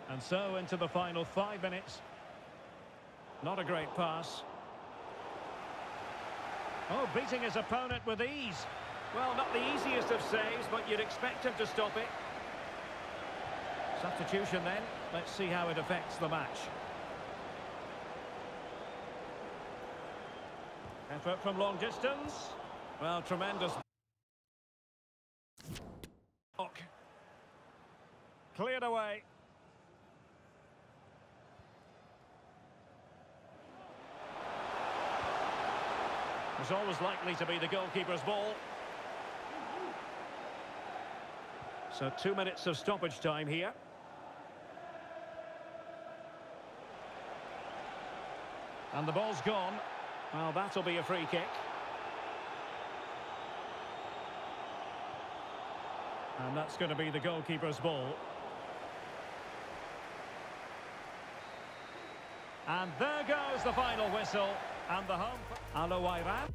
And so into the final 5 minutes. Not a great pass. Oh, beating his opponent with ease. Well, not the easiest of saves, but you'd expect him to stop it. Substitution then. Let's see how it affects the match. Effort from long distance. Well, tremendous. Cleared away. It's always likely to be the goalkeeper's ball. So 2 minutes of stoppage time here. And the ball's gone. Well, that'll be a free kick. And that's going to be the goalkeeper's ball. And there goes the final whistle. And the home... Alawairan.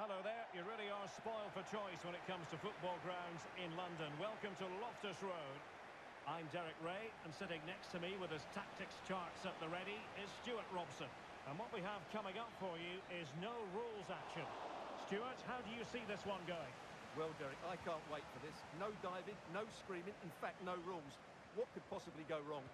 hello there. You really are spoiled for choice when it comes to football grounds in London. Welcome to Loftus Road. I'm Derek Ray, and sitting next to me with his tactics charts at the ready is Stuart Robson. And what we have coming up for you is no rules action. Stuart, how do you see this one going? Well, Derek, I can't wait for this. No diving, no screaming, in fact, no rules. What could possibly go wrong?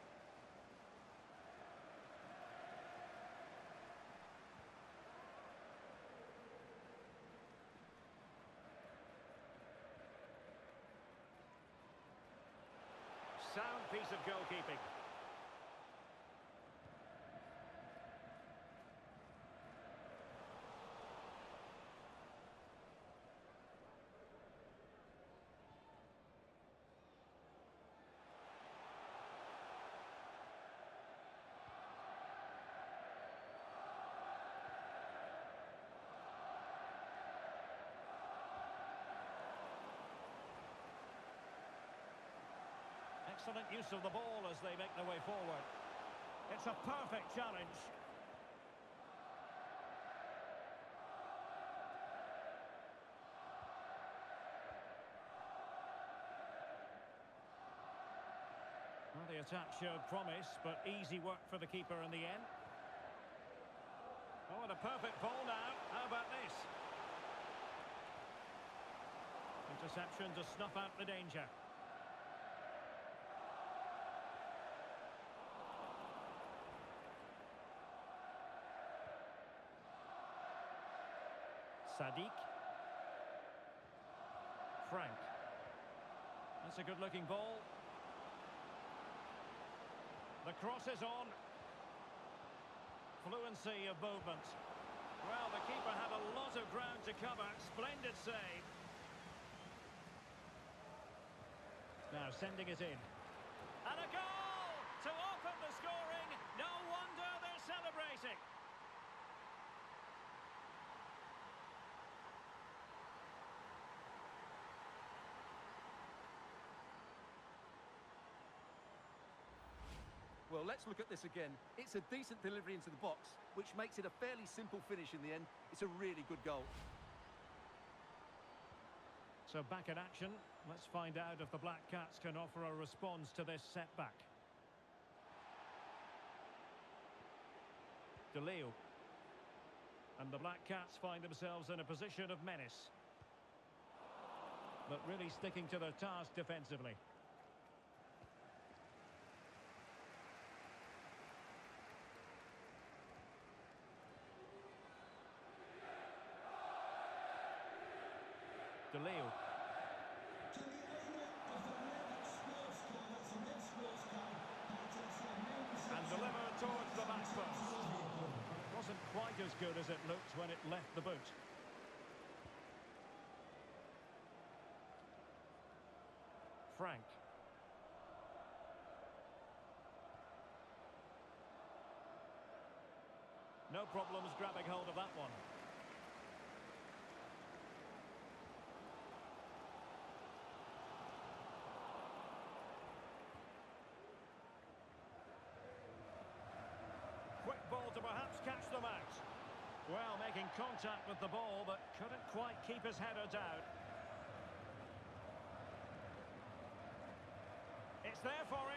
Sound piece of goalkeeping. Excellent use of the ball as they make their way forward. It's a perfect challenge. Well, the attack showed promise, but easy work for the keeper in the end. Oh, and a perfect ball now. How about this? Interception to snuff out the danger. Sadiq. Frank. That's a good-looking ball. The cross is on. Fluency of movement. Well, the keeper had a lot of ground to cover. Splendid save. Now sending it in. And a goal to open the scoring. No wonder they're celebrating. Well, let's look at this again. It's a decent delivery into the box, which makes it a fairly simple finish in the end. It's a really good goal. So back in action. Let's find out if the Black Cats can offer a response to this setback. De Leo. And the Black Cats find themselves in a position of menace. But really sticking to their task defensively. De Leo. And delivered towards the back post. Wasn't quite as good as it looked when it left the boot. Frank. No problems grabbing hold of that one. Quick ball to perhaps catch them out. Well, making contact with the ball, but couldn't quite keep his header down. It's there for